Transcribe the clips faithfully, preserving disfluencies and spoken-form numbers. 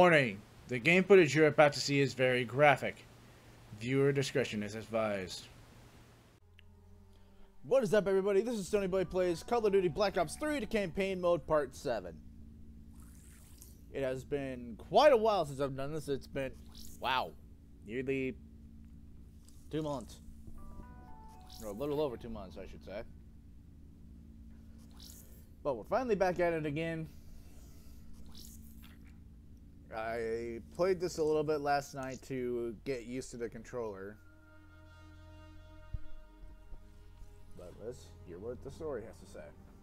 Warning, the game footage you're about to see is very graphic. Viewer discretion is advised. What is up, everybody? This is Stoneyboy Plays Call of Duty Black Ops three to Campaign Mode Part seven. It has been quite a while since I've done this. It's been, wow, nearly two months. Or a little over two months, I should say. But we're finally back at it again. I played this a little bit last night to get used to the controller. But let's hear what the story has to say.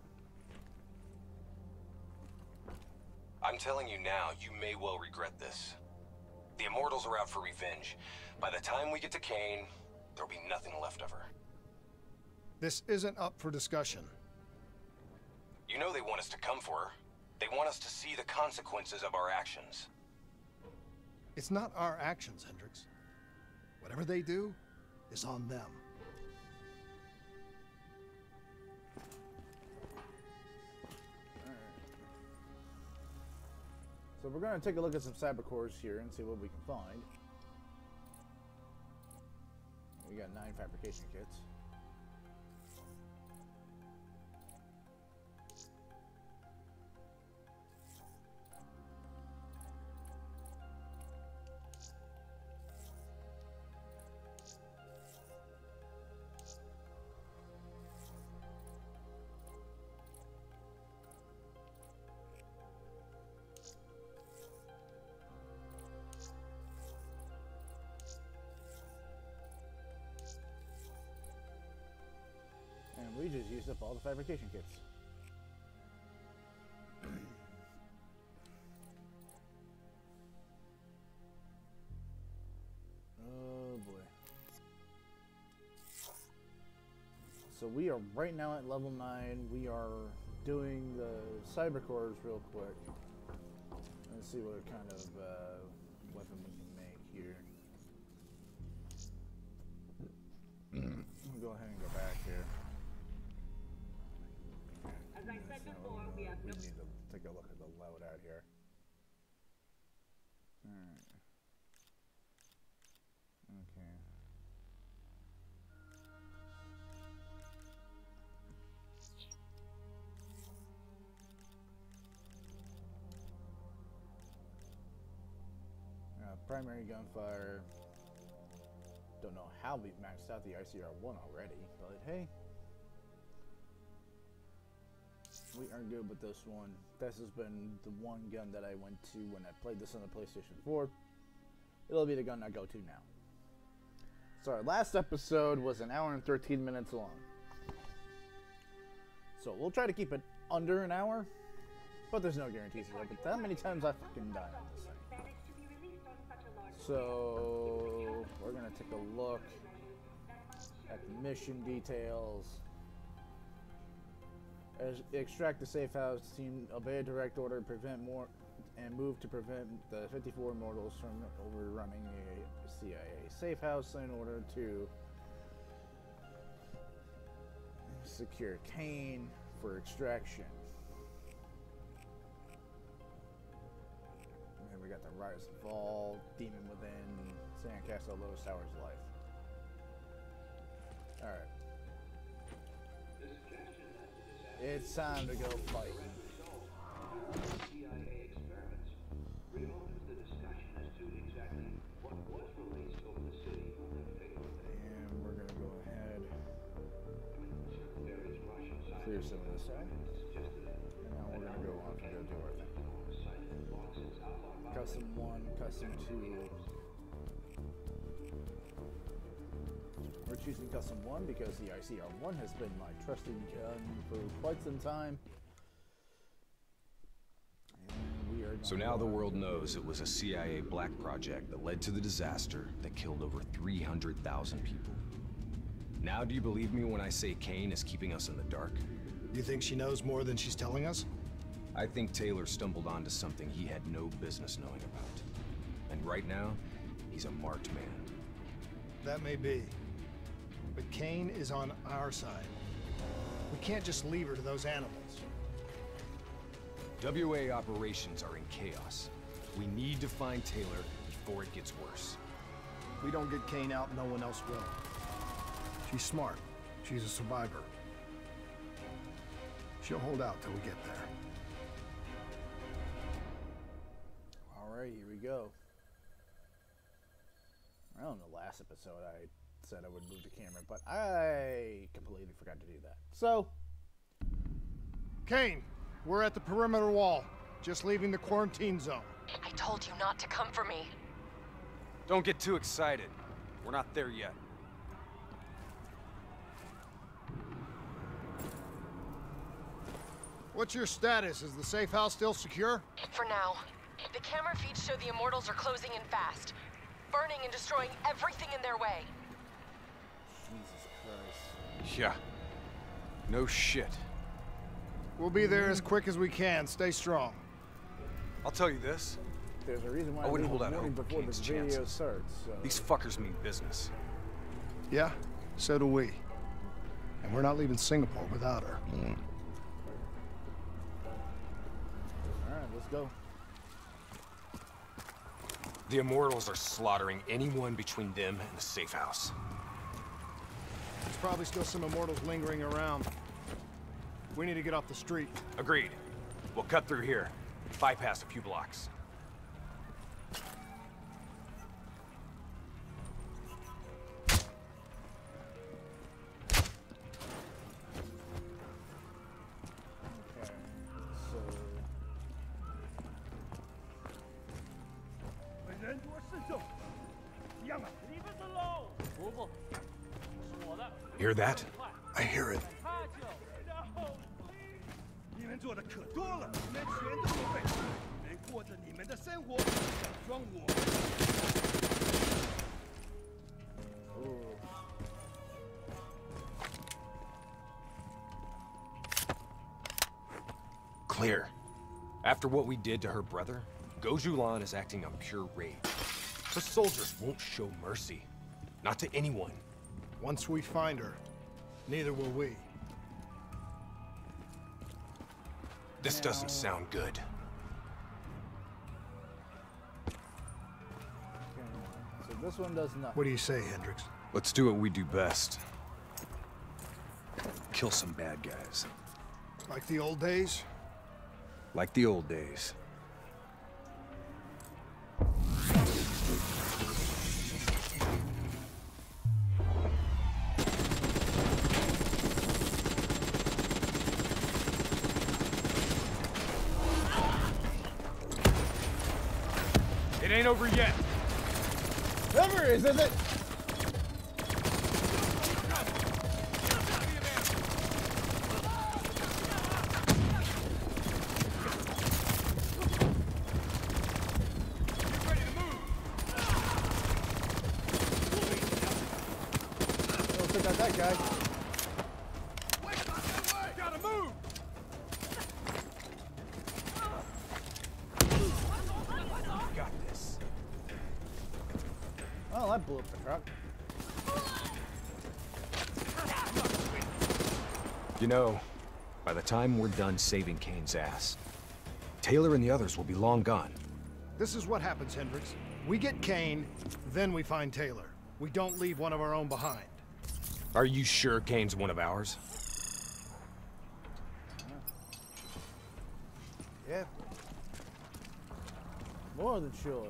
I'm telling you now, you may well regret this. The Immortals are out for revenge. By the time we get to Kane, there'll be nothing left of her. This isn't up for discussion. You know they want us to come for her. They want us to see the consequences of our actions. It's not our actions, Hendricks. Whatever they do is on them. Alright. So we're going to take a look at some cyber cores here and see what we can find. We got nine fabrication kits. We just used up all the fabrication kits. Oh boy. So we are right now at level nine. We are doing the cyber cores real quick. Let's see what kind of uh, weapon we can make here. We'll go ahead and go back here. As I said before, we have We no... need to take a look at the loadout here. Alright. Okay. Uh, primary gunfire. Don't know how we've maxed out the I C R one already, but hey. We are good with this one. This has been the one gun that I went to when I played this on the PlayStation four. It'll be the gun I go to now. So our last episode was an hour and thirteen minutes long. So we'll try to keep it under an hour, but there's no guarantees for it. But that many times I fucking died on this thing. So we're gonna take a look at the mission details. As extract the safe house, team obey a direct order, prevent more, and move to prevent the fifty-four Immortals from overrunning a C I A safe house in order to secure Kane for extraction. And then we got the Rise and Fall, Demon Within, Sandcastle, Lotus Towers Life. Alright. It's time to go fight. C I A experiments reopens the discussion as to exactly what was released over the city on that fateful day. And we're gonna go ahead, Various Russian clear some of this out, suggested and now we're gonna go off and go do our thing. Custom one, custom two. We're choosing custom one because the I C R one has been my trusted gun for quite some time. And we are So now the world knows it was a C I A black project that led to the disaster that killed over three hundred thousand people. Now do you believe me when I say Kane is keeping us in the dark? You think she knows more than she's telling us? I think Taylor stumbled onto something he had no business knowing about. And right now, he's a marked man. That may be. But Kane is on our side. We can't just leave her to those animals. W A operations are in chaos. We need to find Taylor before it gets worse. If we don't get Kane out, no one else will. She's smart. She's a survivor. She'll hold out till we get there. All right, here we go. I don't know, last episode I said I would move the camera, but I completely forgot to do that. So, Kane, we're at the perimeter wall, just leaving the quarantine zone. I told you not to come for me. Don't get too excited. We're not there yet. What's your status? Is the safe house still secure? For now. The camera feeds show the Immortals are closing in fast, burning and destroying everything in their way. Jesus Christ. Yeah. No shit. We'll be there as quick as we can. Stay strong. I'll tell you this. There's a reason why I I wouldn't leave hold the out morning hope for before the Kane's video chances. starts. So. These fuckers mean business. Yeah, so do we. And we're not leaving Singapore without her. All right, let's go. The Immortals are slaughtering anyone between them and the safe house. There's probably still some Immortals lingering around. We need to get off the street. Agreed. We'll cut through here, bypass a few blocks. Okay, so. Hear that? I hear it. 你们做的可多了，你们全都有份，你们过着你们的生活，假装我。 Clear. After what we did to her brother, Gojulan is acting on pure rage. Her soldiers won't show mercy. Not to anyone. Once we find her, neither will we. This doesn't sound good. Okay, so this one does nothing. What do you say, Hendricks? Let's do what we do best. Kill some bad guys. Like the old days? Like the old days. It ain't over yet. Never is, is it? Don't take out that guy. Gotta move! Got this. Oh, that blew up the truck. You know, by the time we're done saving Kane's ass, Taylor and the others will be long gone. This is what happens, Hendricks. We get Kane, then we find Taylor. We don't leave one of our own behind. Are you sure Kane's one of ours? Yeah. More than sure.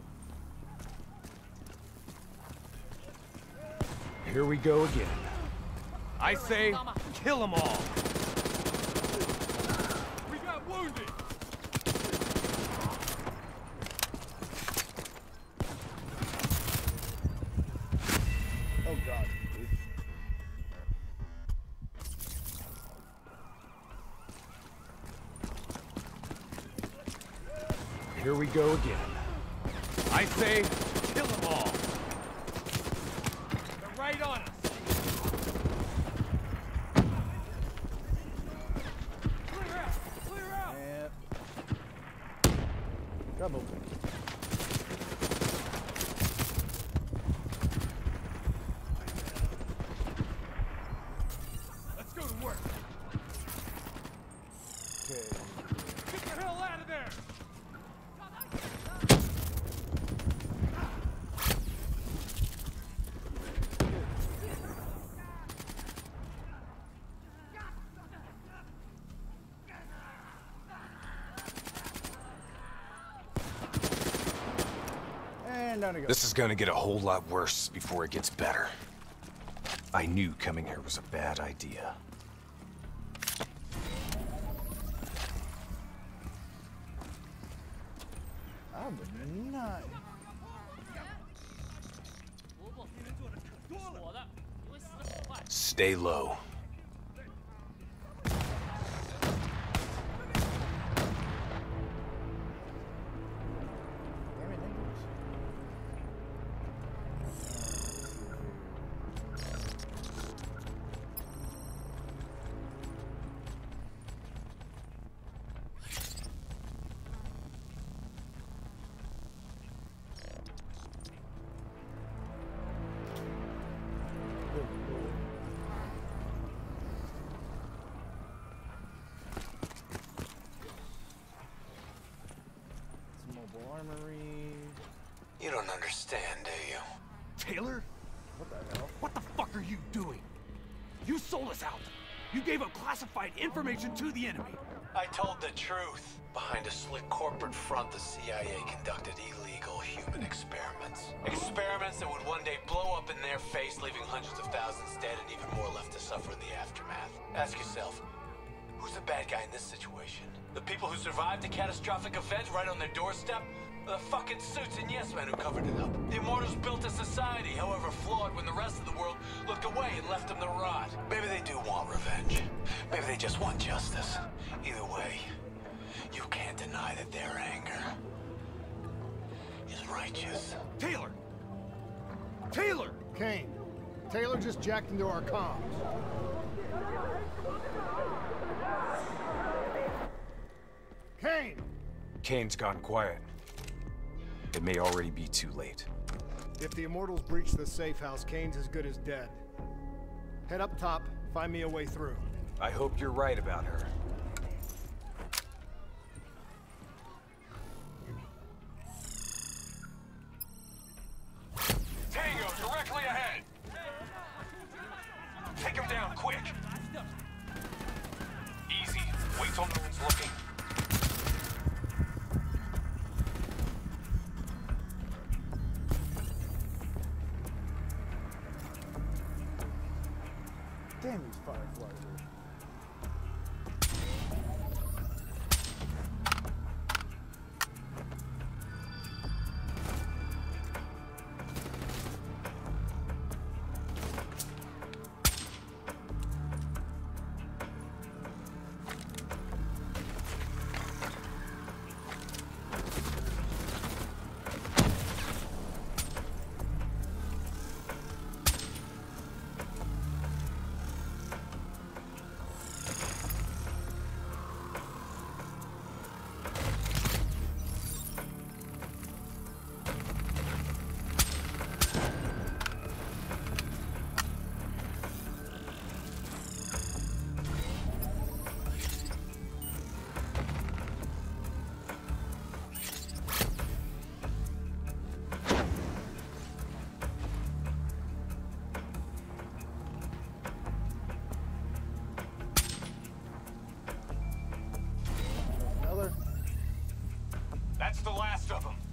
Here we go again. I say, kill them all. We got wounded! Oh god. Here we go again. I say, kill them all. They're right on us! Clear out! Clear out! And come open. Let's go to work! Okay. Get the hell out of there! down to go. This is gonna get a whole lot worse before it gets better. I knew coming here was a bad idea. I wouldn't know. Stay low. Damn it, Nicholas. Some mobile armory. You don't understand, do you? Taylor? What the hell? What the fuck are you doing? You sold us out. You gave up classified information to the enemy. I told the truth. Behind a slick corporate front, the C I A conducted illegal human experiments. Experiments that would one day blow up in their face, leaving hundreds of thousands dead and even more left to suffer in the aftermath. Ask yourself, who's the bad guy in this situation? The people who survived a catastrophic event right on their doorstep? Or the fucking suits and yes men who covered it up? The Immortals built a society, however flawed, when the rest of the world looked away and left them to rot. Maybe they do want revenge. Maybe they just want justice. Either way, you can't deny that their anger is righteous. Taylor! Taylor! Kane, Taylor just jacked into our comms. Kane! Kane's gone quiet. It may already be too late. If the Immortals breach the safe house, Kane's as good as dead. Head up top, find me a way through. I hope you're right about her. Tango, directly ahead! Take him down, quick! Easy. Wait till no one's looking. Damn these fireflies. Another. That's the last of them.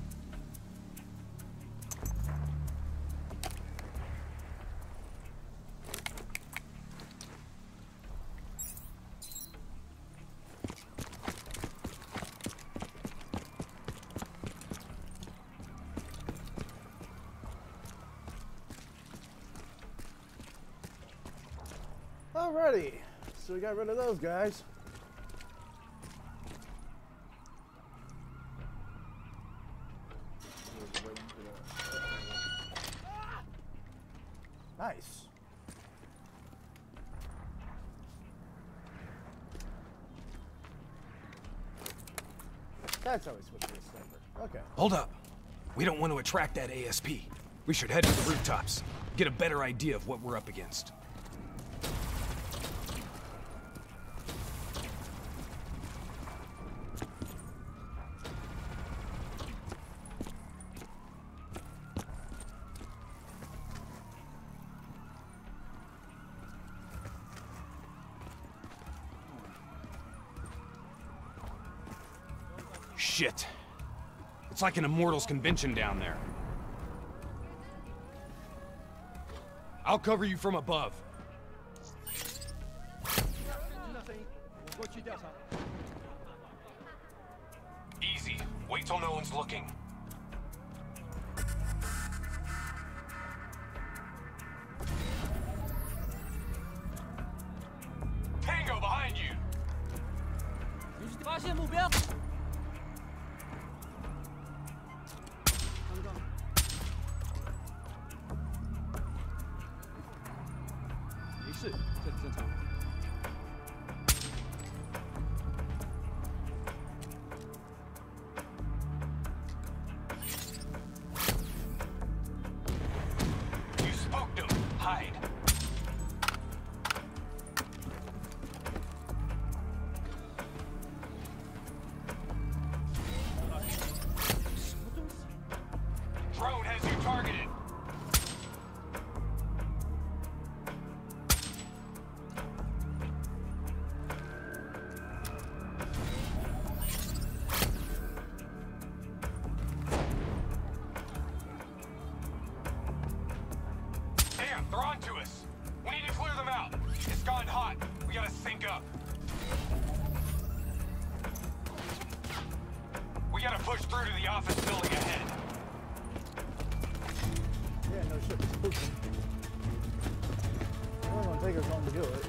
Alrighty, so we got rid of those guys. Nice. That's how we switch to a sniper. Okay. Hold up. We don't want to attract that A S P. We should head to the rooftops. Get a better idea of what we're up against. Shit. It's like an Immortals convention down there. I'll cover you from above. 听到声音，我过去调查。 Easy. Wait till no one's looking. Tango behind you. 发现目标。刚刚。没事，这里正常。 Drone has you targeted. Damn, they're on to us. We need to clear them out. It's gone hot. We gotta sync up. We gotta push through to the office building ahead. Yeah, no shit. Spooking. We're gonna take us home to do it.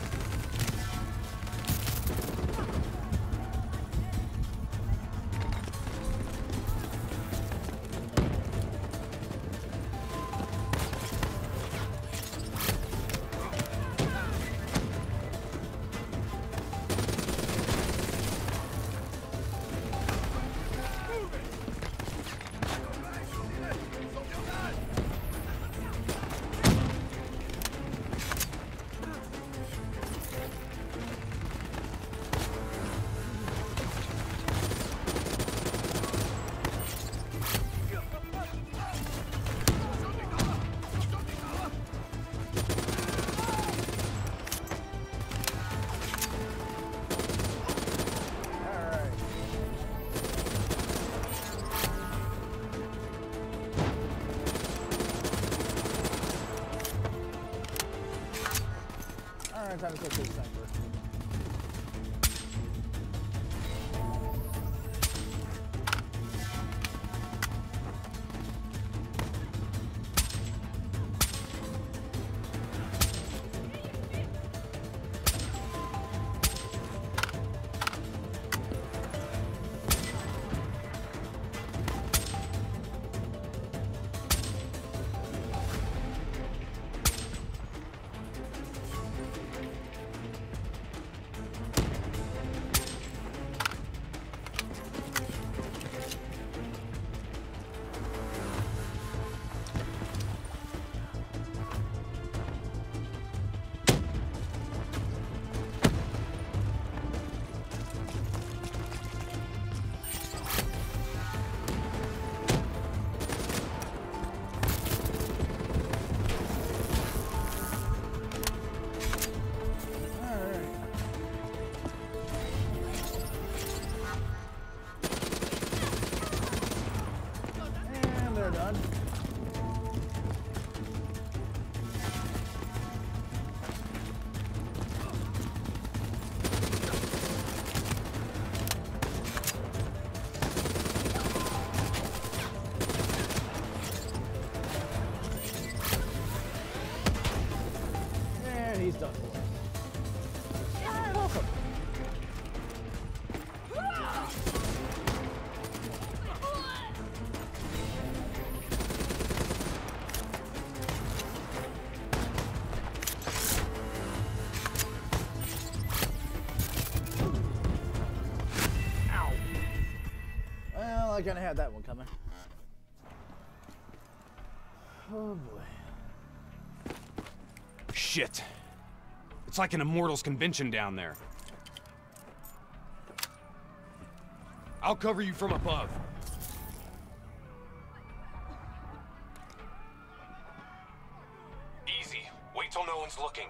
Alright, time to go to the center. He's done for. Yeah, welcome. Ow. Well, I kind of had that one coming. Oh boy. Shit. It's like an Immortals convention down there. I'll cover you from above. Easy. Wait till no one's looking.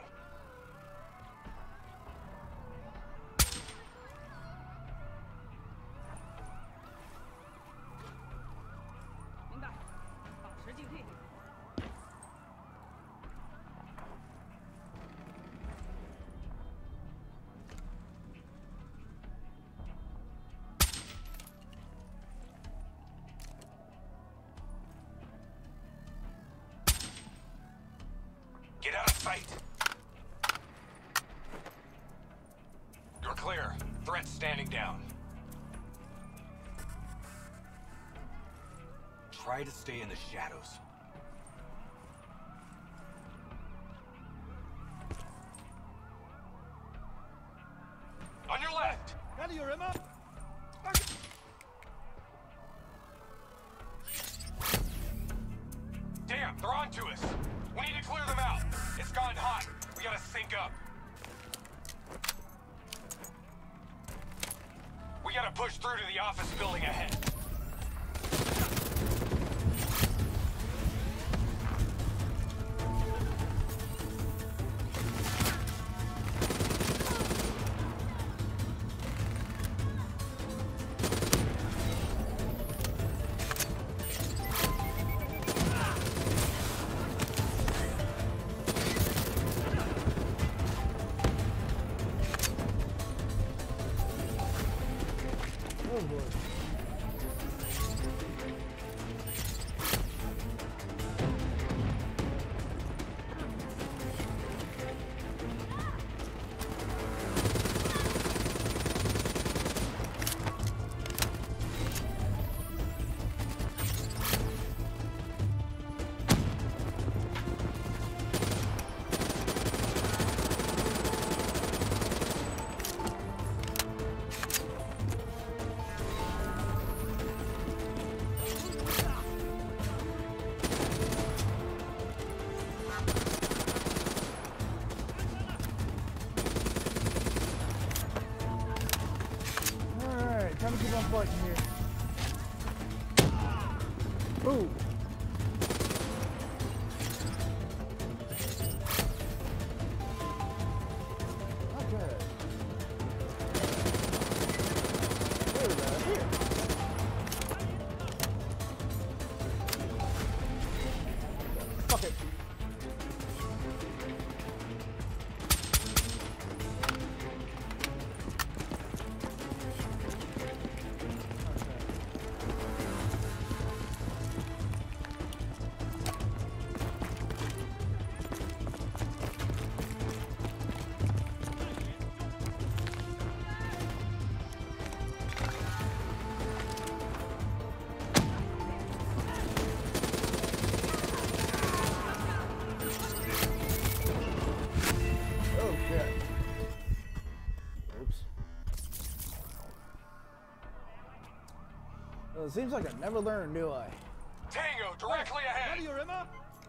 clear. Threat standing down. Try to stay in the shadows. On your left! Ready, your Emma? Damn, they're on to us. We need to clear them out. It's gone hot. We gotta sync up. We gotta push through to the office building ahead. Oh boy. Time to keep on fighting here. Ooh. Not bad. There we go. Here. Fuck it. Well, it seems like I never learned, do I? Tango, directly ahead! Ready, your Emma?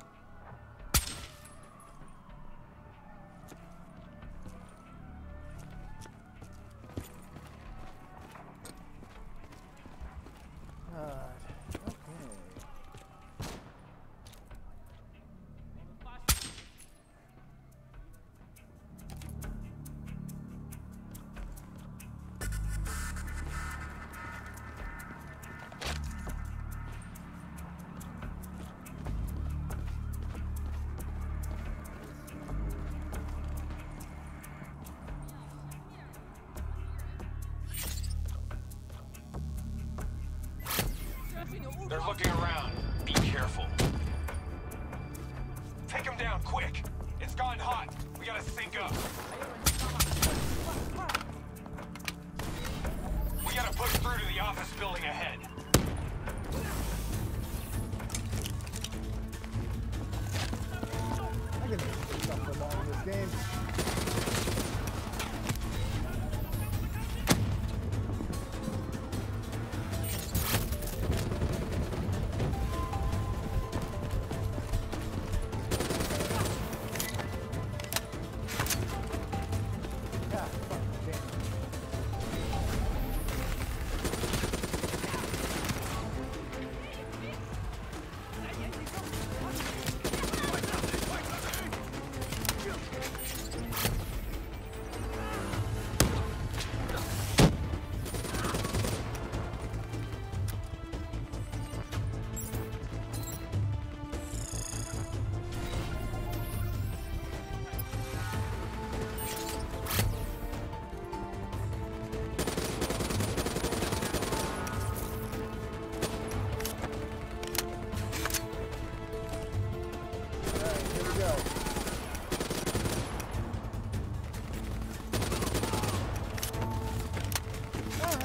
They're looking around. Be careful. Take them down, quick! It's gone hot. We gotta sync up. We gotta push through to the office building ahead. I can do something along in this game.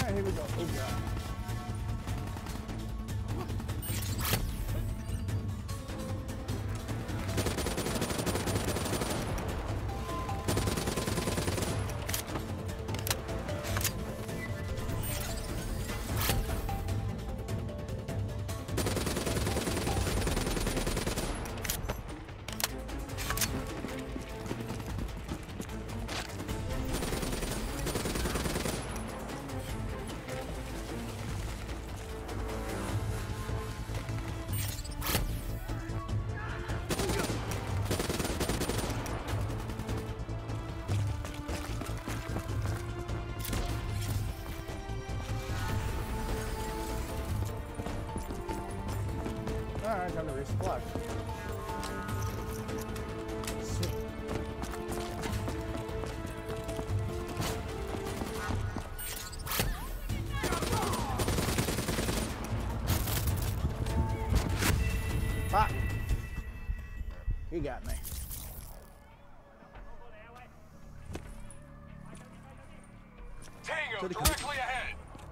Alright, here we go. Oh god. Alright, time to resupply. Sweet. Fuck! You got me. Tango, directly ahead!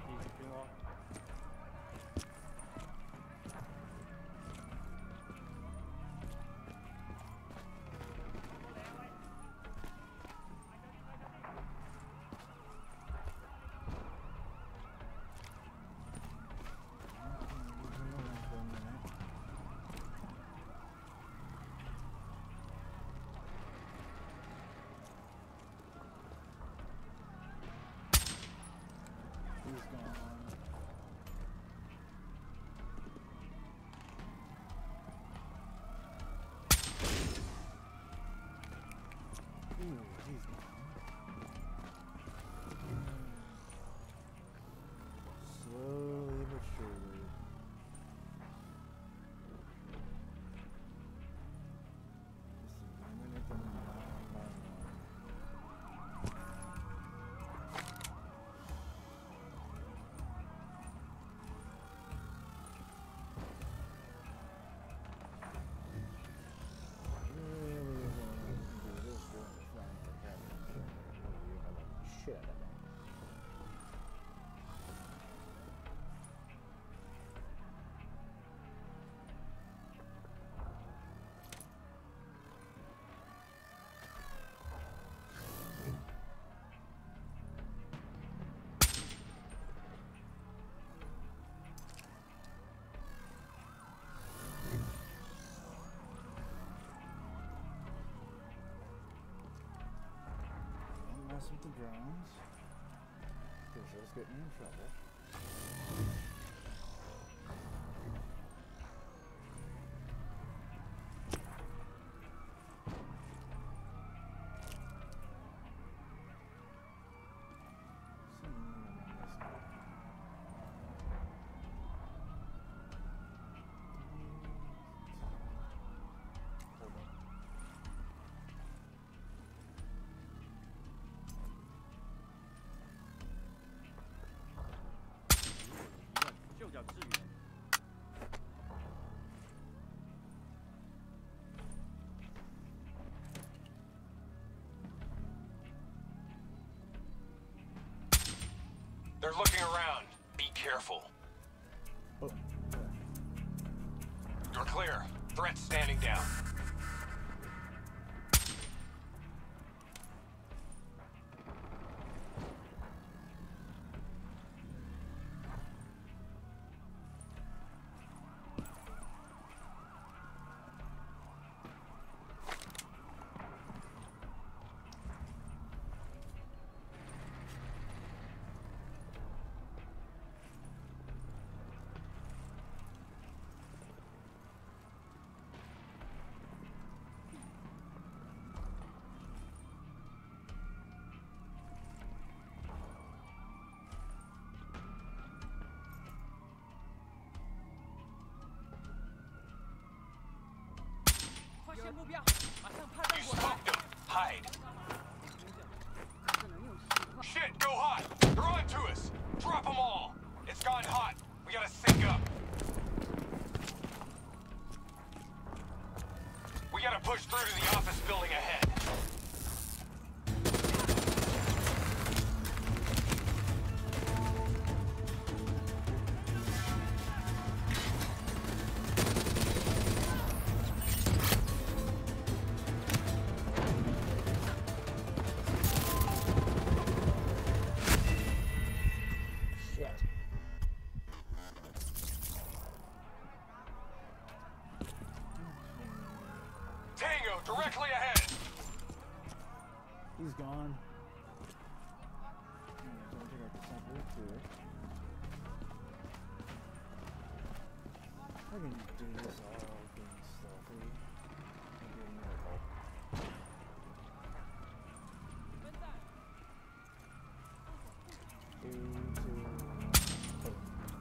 He's gone. Ooh, he's gone. Slowly but surely. Just eliminate them one by one. Shit. Don't mess with the drones. Because those get me in trouble. They're looking around. Be careful. Oh. You're clear. Threat standing down. You smoked them. Hide. Shit, go hot. They're on to us. Drop them all. It's gone hot. We gotta sync up. We gotta push through to the office building ahead. gone. Don't take out the sample too. I can do this all being stealthy. Maybe a miracle. Three, two, boom.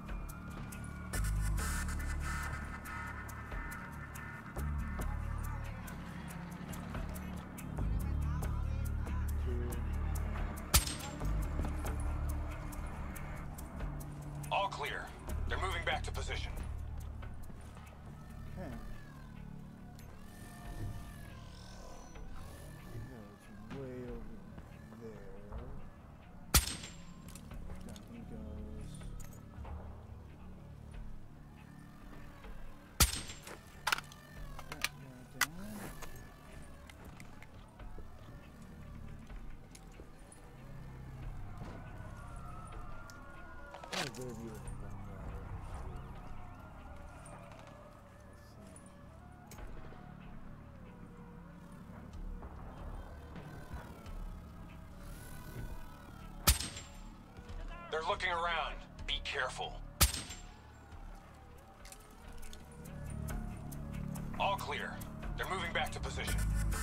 All clear. They're moving back to position. Okay. Goes way over there. Down he goes. That guy down. Oh, there you go. They're looking around. Be careful. All clear. They're moving back to position.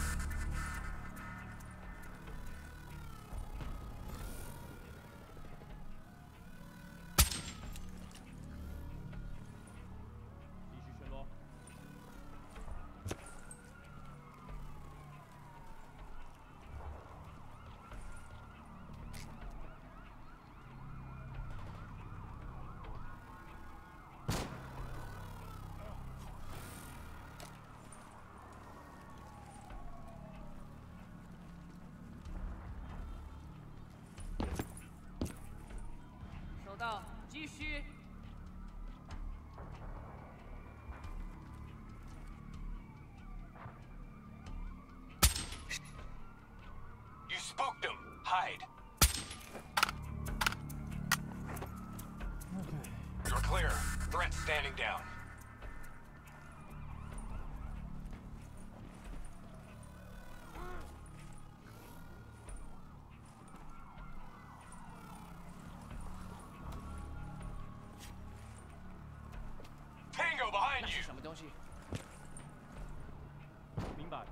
You spooked them. Hide. Okay. You're clear. Threat standing down. Tango behind you. 什么东西？明白。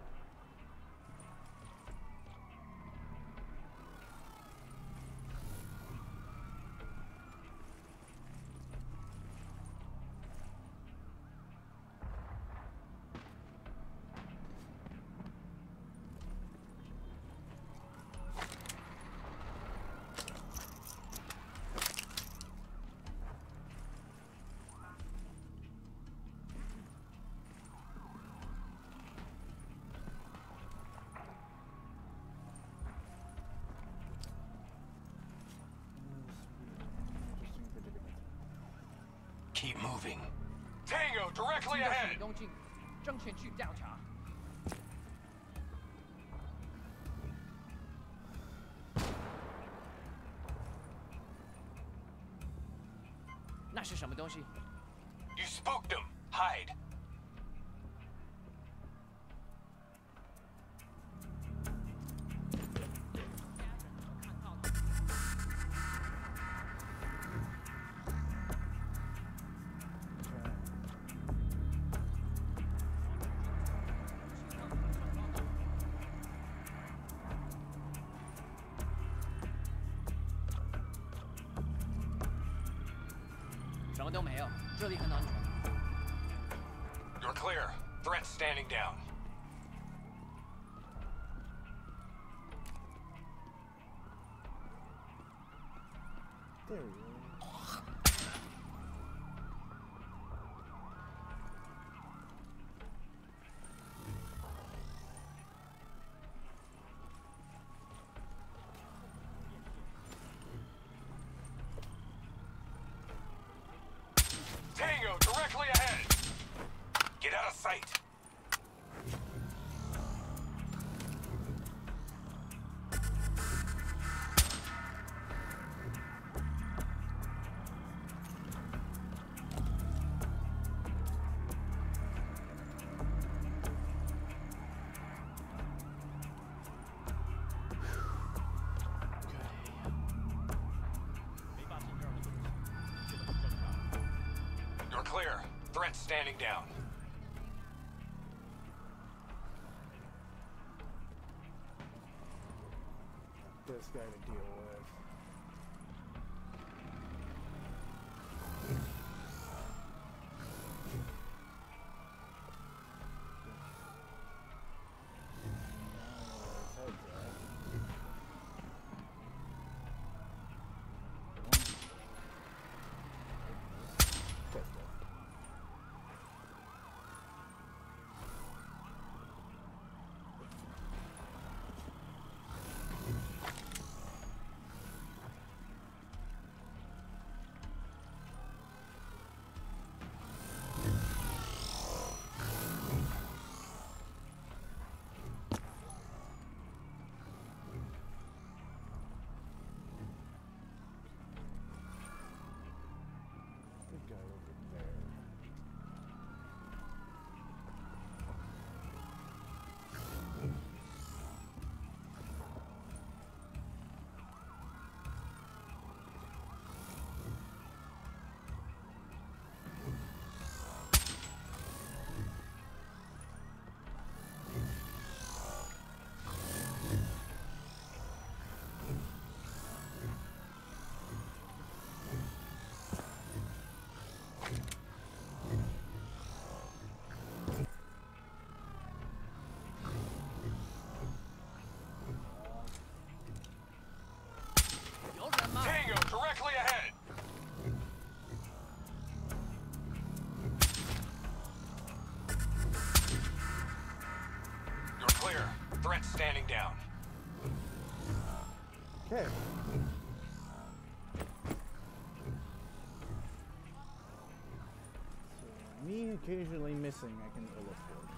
Keep moving. Tango directly 进到 ahead. 启东进，正前去调查。那是什么东西？ You spooked them. Hide. Okay. 什么都没有，这里很安全。 You're clear. Threat standing down. There we go. Tango directly ahead. Get out of sight. clear. Threat standing down. This guy to deal with. Guy over there. Tango, directly ahead! You're clear. Threat standing down. Okay. So, me occasionally missing, I can illustrate.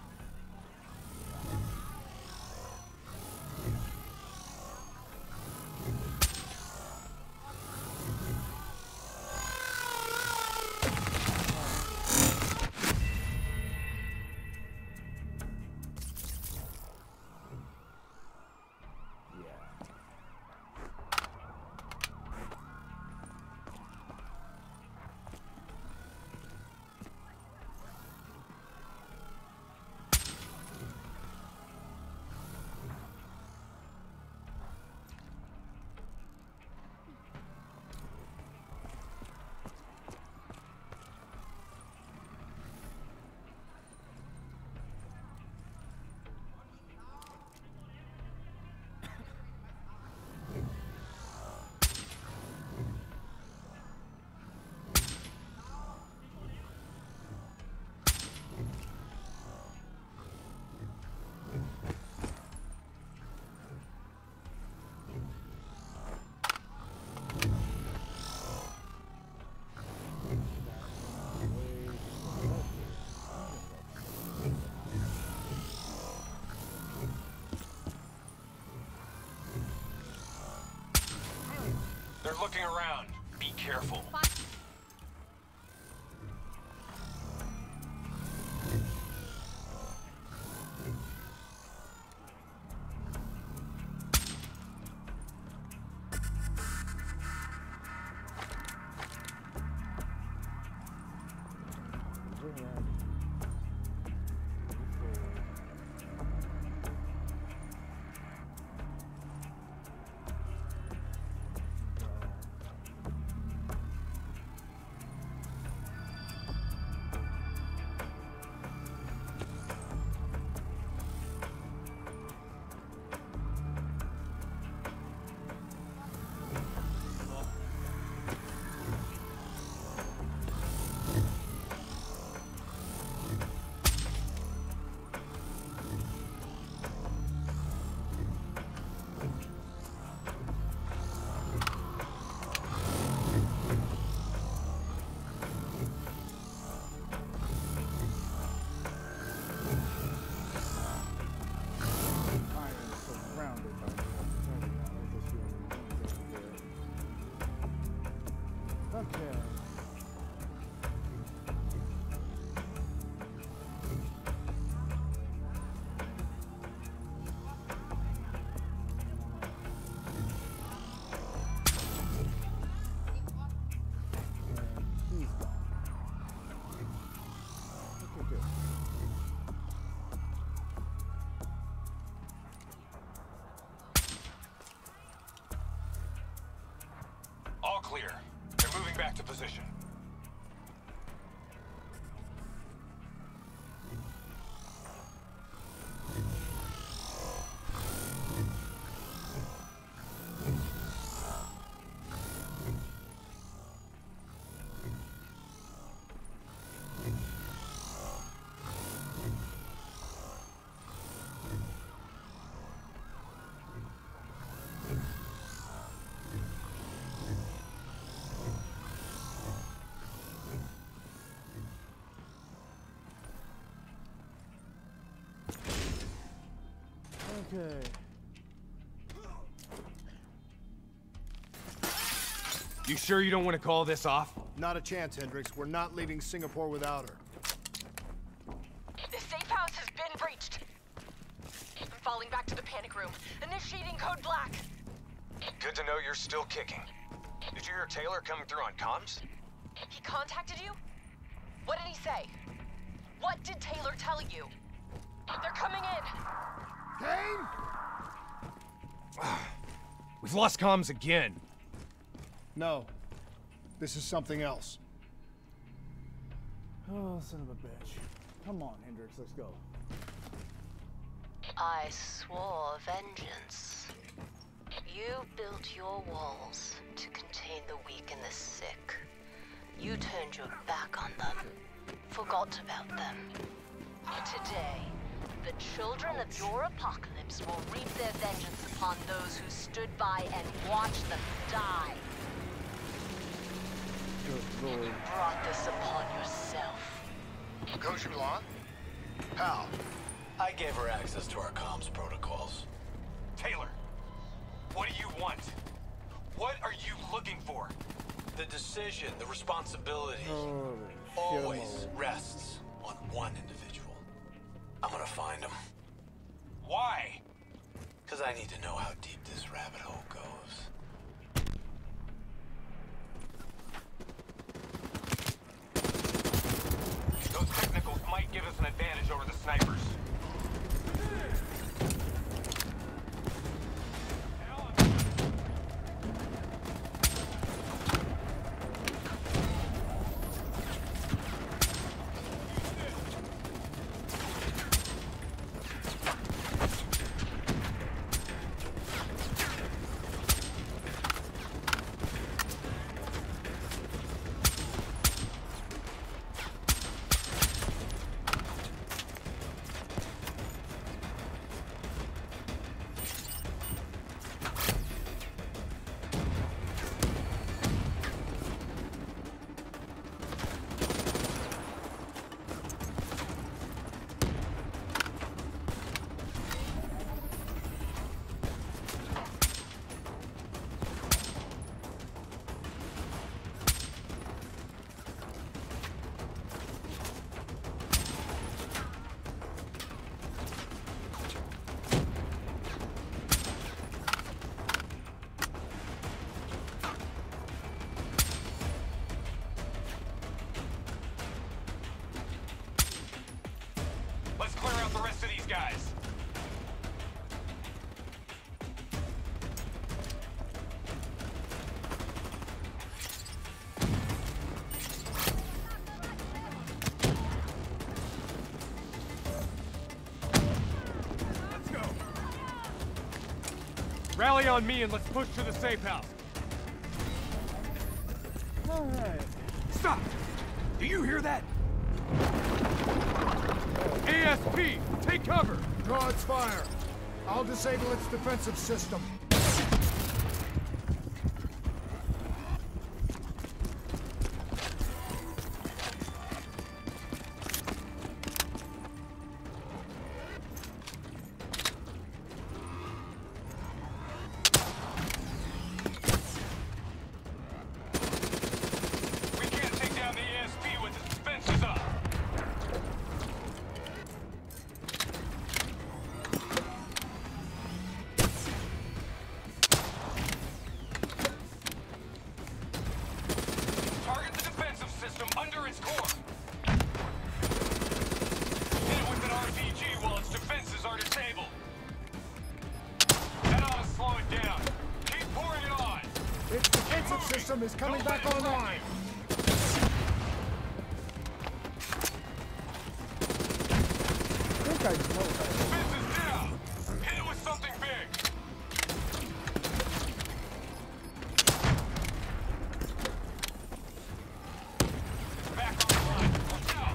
They're looking around. Be careful. clear. They're moving back to position. Okay. You sure you don't want to call this off? Not a chance, Hendricks. We're not leaving Singapore without her. The safe house has been breached. I'm falling back to the panic room. Initiating code black. Good to know you're still kicking. Did you hear Taylor coming through on comms? He contacted you? What did he say? What did Taylor tell you? They're coming in. Kane? We've lost comms again. No. This is something else. Oh, son of a bitch. Come on, Hendricks, let's go. I swore vengeance. You built your walls to contain the weak and the sick. You turned your back on them, forgot about them. Today, the children of your apocalypse will reap their vengeance upon those who stood by and watched them die. Good lord. You brought this upon yourself. Coach Milan? How? I gave her access to our comms protocols. Taylor, what do you want? What are you looking for? The decision, the responsibility, Holy always shit. rests on one individual. I'm gonna find him. Why? Because I need to know how deep this rabbit hole goes. Those technicals might give us an advantage over the snipers. Let's clear out the rest of these guys. Let's go. Rally on me and let's push to the safe house. All right. Stop! Do you hear that? A S P, take cover! Draw its fire. I'll disable its defensive system. We can't take down the A S P with its defenses up! system is coming back online. I think I know that. Defense is down. Hit it with something big. Back online. Watch out.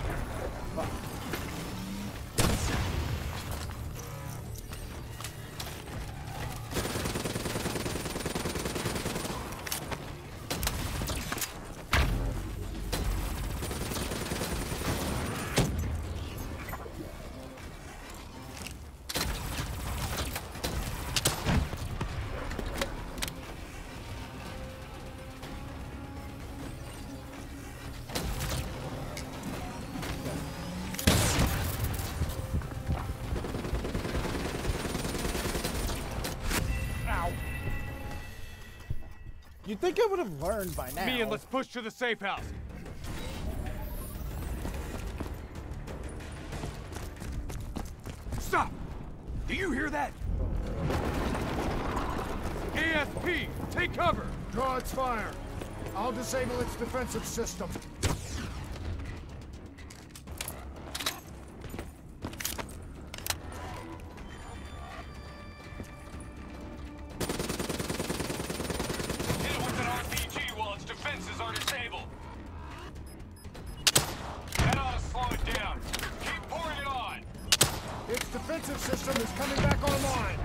You'd think I would have learned by now. Me and let's push to the safe house. Stop! Do you hear that? A S P, take cover. Draw its fire. I'll disable its defensive system. Hit it with an R P G while its defenses are disabled. That ought to slow it down. Keep pouring it on. Its defensive system is coming back online.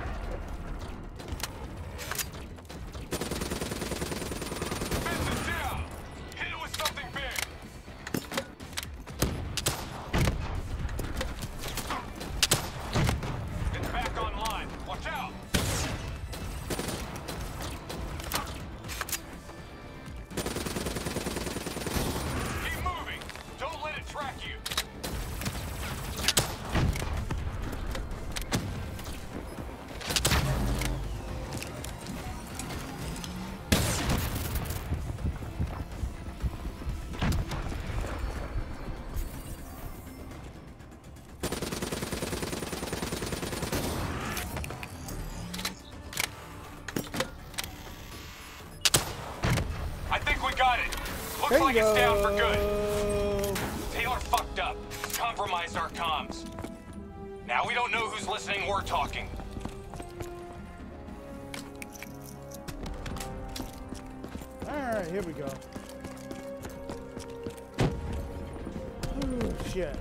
Defense is down. Hit it with something big. It's back online. Watch out. Keep moving. Don't let it track you. I think we got it. Looks like it's down for good. Taylor fucked up. Compromised our comms. Now we don't know who's listening or talking. Alright, here we go. Oh, shit.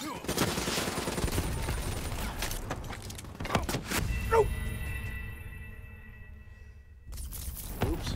Oops.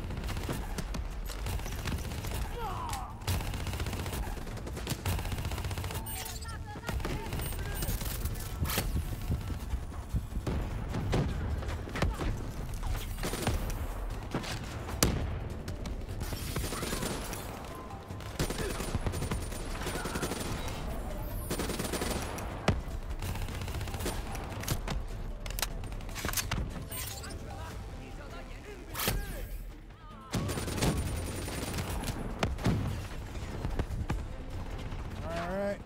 Alright.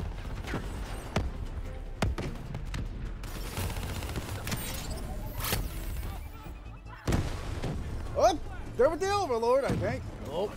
Oh, there with the Overlord, I think. Oh.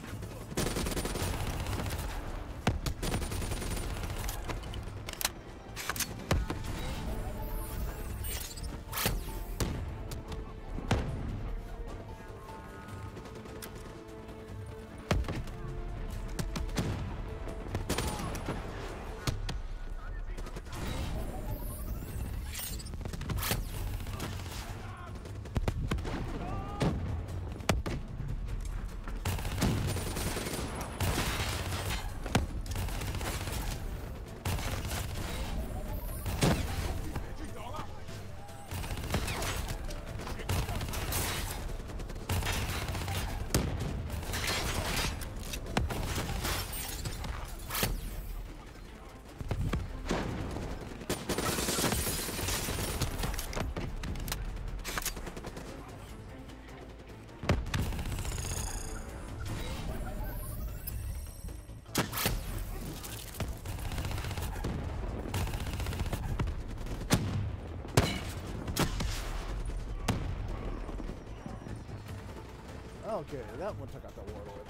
Okay, that one took out the Warlord.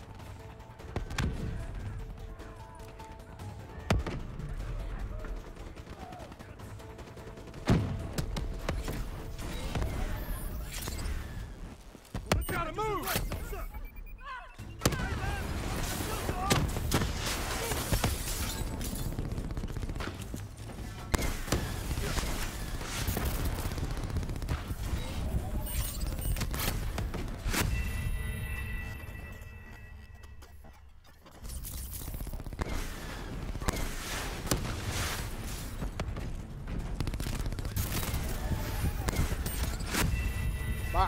Gotta move! Bop.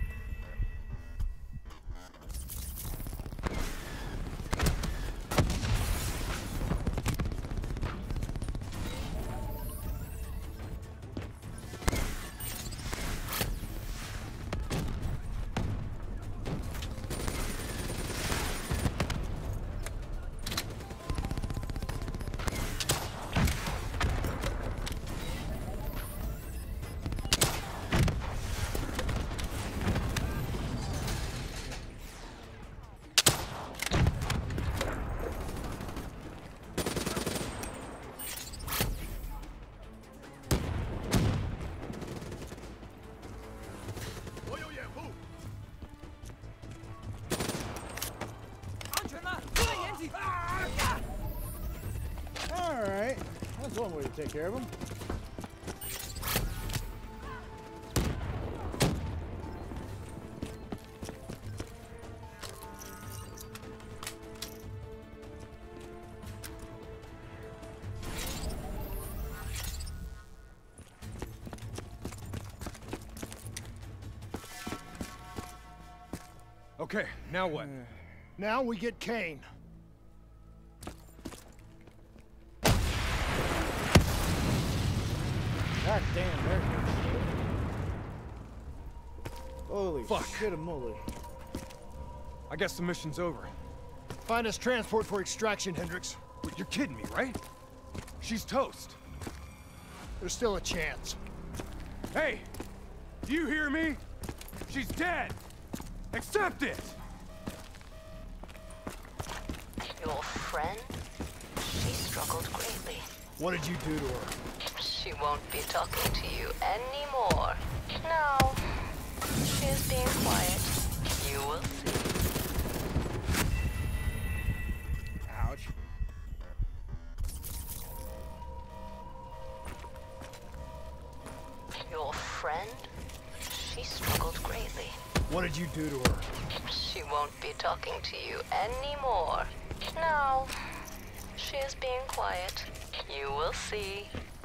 Alright, that's one way to take care of him. Okay, now what? Now we get Kane. God damn, there he is. Holy Fuck. shit, a moly. I guess the mission's over. Find us transport for extraction, Hendricks. Wait, you're kidding me, right? She's toast. There's still a chance. Hey! Do you hear me? She's dead! Accept it! Your friend? She struggled greatly. What did you do to her? She won't be talking to you anymore. No. She is being quiet. You will see. Ouch. friend, she struggled greatly. What did you do to her? She won't be talking to you anymore. Now, she is being quiet. You will see.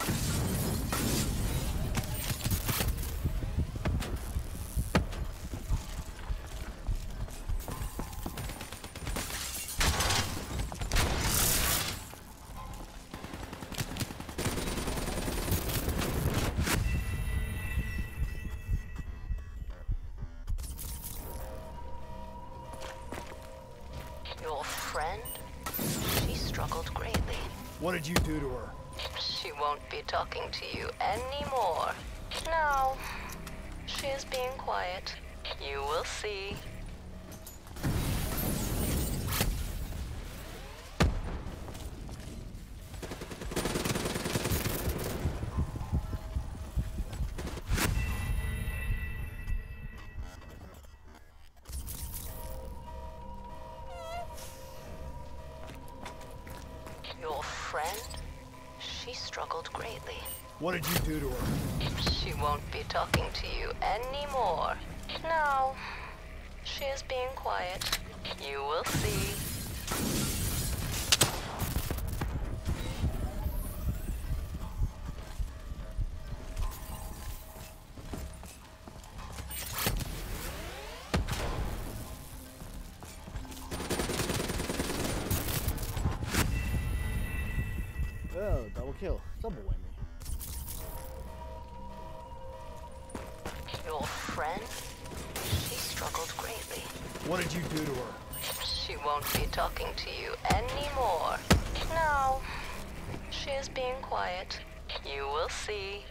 Your friend, she struggled greatly. What did you do to her? She won't be talking to you anymore. Now, she is being quiet. You will see. Your friend, she struggled greatly. What did you do to her? She won't be talking to you anymore. Now, she is being quiet. You will see. Oh, double kill. Double whammy. Your friend, she struggled greatly. What did you do to her? She won't be talking to you anymore. Now, she is being quiet. You will see.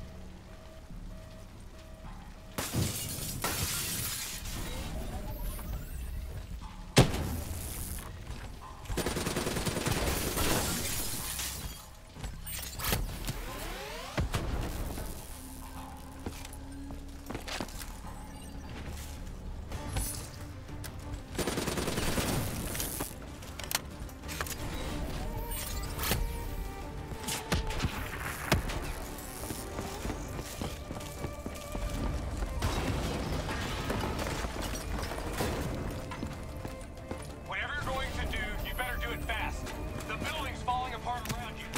Whatever you're going to do, you better do it fast. The building's falling apart around you.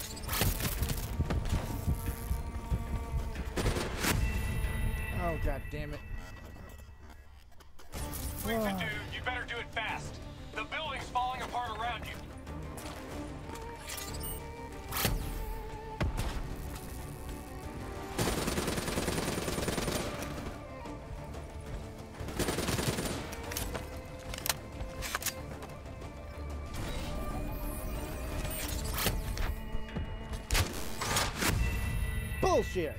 Oh, god damn it. Thing to do, you better do it fast. The building's falling apart around you. Bullshit!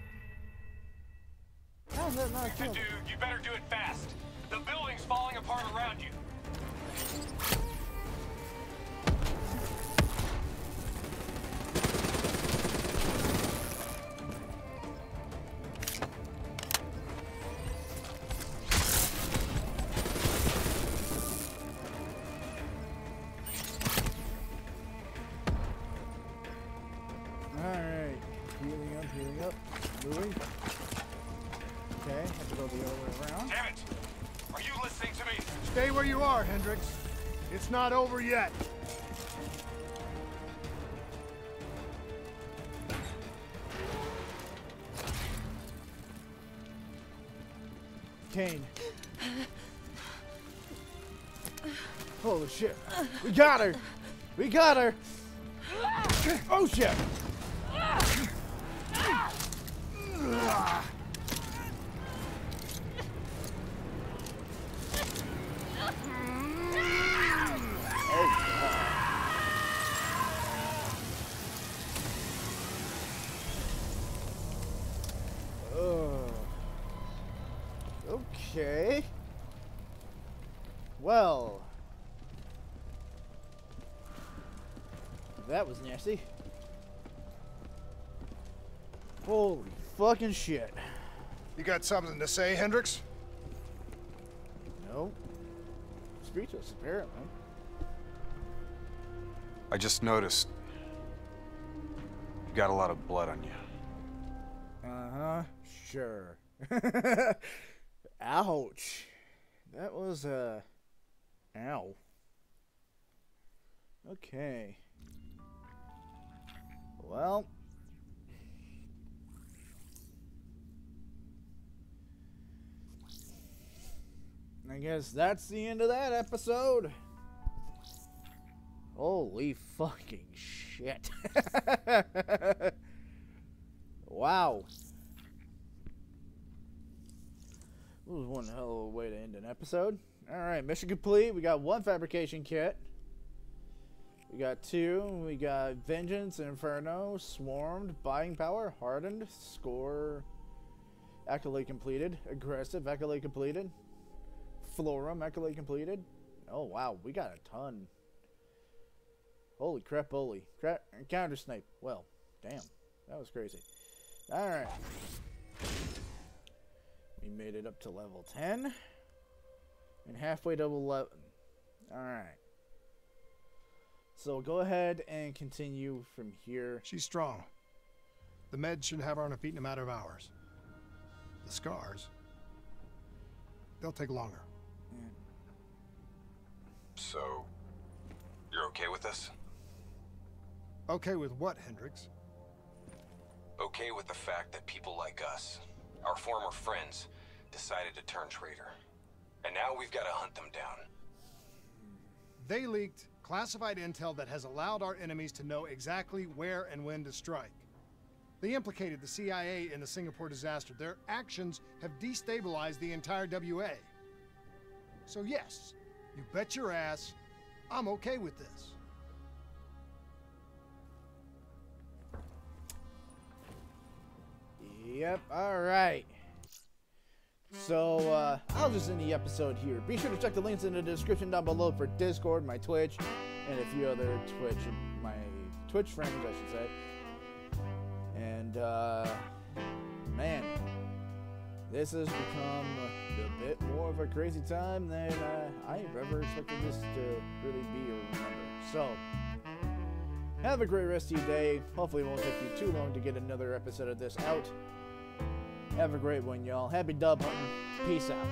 How's that not a Thing kill? to do, you better do it fast. The building's falling apart around you. Alright. Healing up, healing up. Moving. Okay, have to go the other way around. Damn it! Are you listening to me? Stay where you are, Hendricks. It's not over yet. Kane. Holy shit. We got her! We got her! Oh shit! Oh. Okay. Well. That was nasty. Holy fucking shit. You got something to say, Hendricks? No. Speechless, apparently. I just noticed you got a lot of blood on you. Uh-huh. sure. Ouch. That was, uh... Ow. Okay. Well... I guess that's the end of that episode. Holy fucking shit. Wow. This was one hell of a way to end an episode. Alright, mission complete. We got one fabrication kit. We got two. We got Vengeance, Inferno, Swarmed, Buying Power, Hardened, Score, Accolade completed, Aggressive, Accolade completed, Florum, Accolade completed. Oh wow, we got a ton. Holy crap, holy. Crap, counter snipe. Well, damn. That was crazy. Alright. We made it up to level ten. And halfway to eleven. Alright. So go ahead and continue from here. She's strong. The meds should have her on her feet in a matter of hours. The scars, they'll take longer. Yeah. So, you're okay with this? Okay with what, Hendricks? Okay with the fact that people like us, our former friends, decided to turn traitor. And now we've got to hunt them down. They leaked classified intel that has allowed our enemies to know exactly where and when to strike. They implicated the C I A in the Singapore disaster. Their actions have destabilized the entire W A. So yes, you bet your ass, I'm okay with this. Yep, alright. So, uh, I'll just end the episode here. Be sure to check the links in the description down below for Discord, my Twitch, and a few other Twitch, my Twitch friends, I should say. And, uh, man, this has become a bit more of a crazy time than uh, I've ever expected this to really be or remember. So, have a great rest of your day. Hopefully it won't take you too long to get another episode of this out. Have a great one, y'all. Happy dub hunting. Peace out.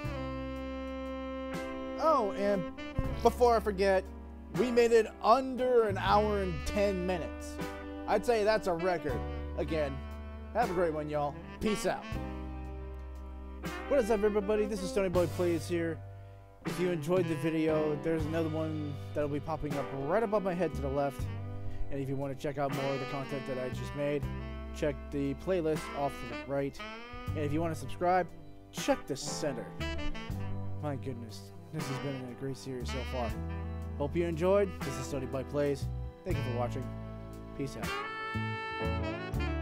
Oh, and before I forget, we made it under an hour and ten minutes. I'd say that's a record. Again, have a great one, y'all. Peace out. What is up, everybody? This is Stoneyboy Plays here. If you enjoyed the video, there's another one that'll be popping up right above my head to the left. And if you want to check out more of the content that I just made, check the playlist off to the right. And if you want to subscribe, check the center. My goodness, this has been a great series so far. Hope you enjoyed. This is Stoneyboy Plays. Thank you for watching. Peace out.